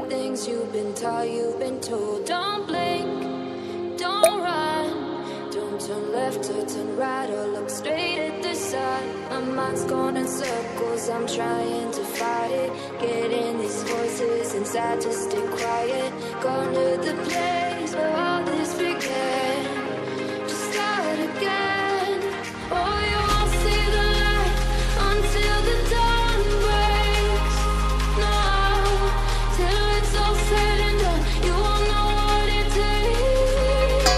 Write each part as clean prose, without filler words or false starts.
things you've been taught, you've been told. Don't blink, don't run, don't turn left or turn right or look straight at the sun. My mind's going in circles, I'm trying to fight it. Getting these voices inside to stay quiet. Going to the place where all this began. Just start again. Oh, you won't see the light until the dawn breaks. No, till it's all said and done, you won't know what it takes.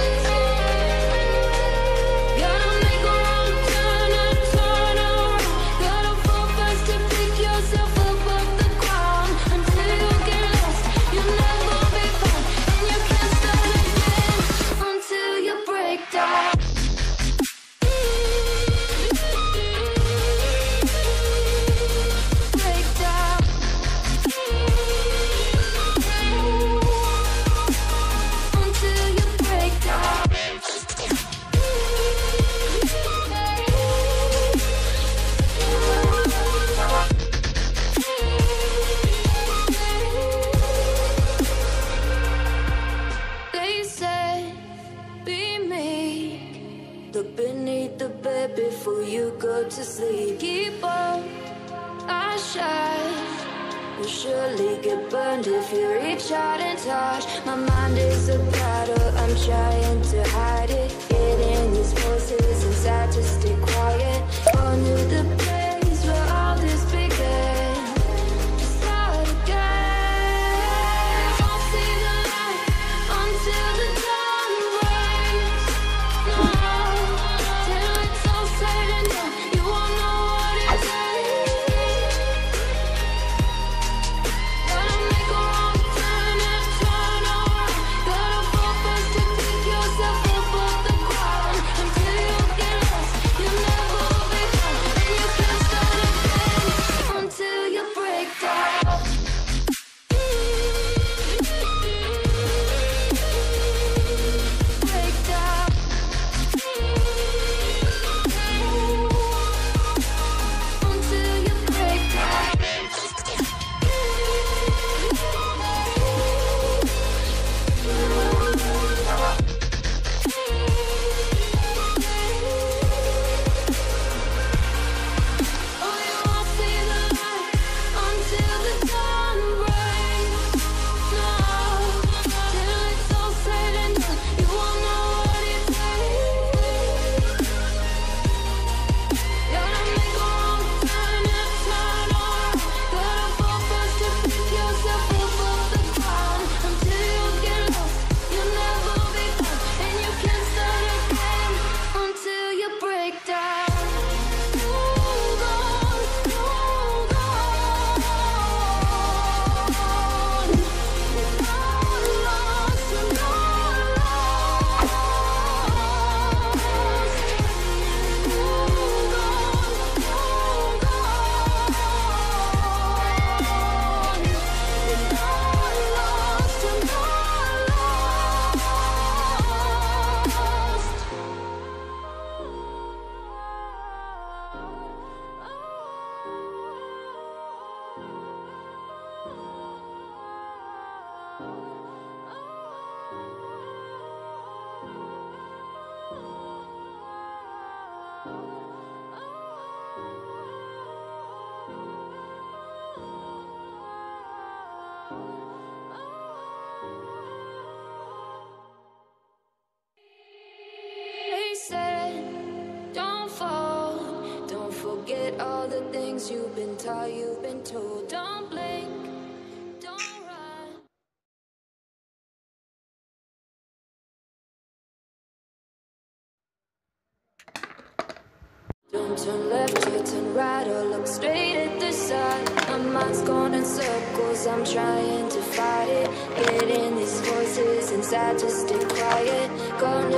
Gotta make a wrong turn and turn around. Gotta fall fast to pick yourself up off the ground. Until you get lost, you'll never be found. And you can't start again until you break down. Break down. Until you break down. They said, be meek. Look beneath the bed before you go to sleep. Keep on, I shine. You'll surely get burned if you reach out and touch. My mind is a battle, I'm trying to hide it. Getting these voices inside to stay quiet. Going to the place where all this began. Just start again. You won't see the light until the dawn breaks. No, till it's all said and done, you won't know what it takes. Gotta make a wrong turn and turn around. Gotta fall fast to pick yourself up off the ground. Until you get lost, you'll never be found. And you can't start again until you break down. Break down. Until you break down. Oh, you won't see the light until the dawn breaks. No, till it's all said and done, you won't know what it takes. Gotta make a wrong turn and turn around. Gotta fall fast to pick yourself up off the ground. Until you get lost, you'll never be found. And you can't start again until you break down. Hold on, hold on. You're not lost, you're not lost. Hold on, hold on. You're not lost, you're not They said, don't fall, don't forget all the things you've been taught, you've been told. Don't blink, don't run. Don't turn left or turn right or look straight at the sun. My mind's going in circles, I'm trying to fight it. Getting these voices inside to stay quiet. Going to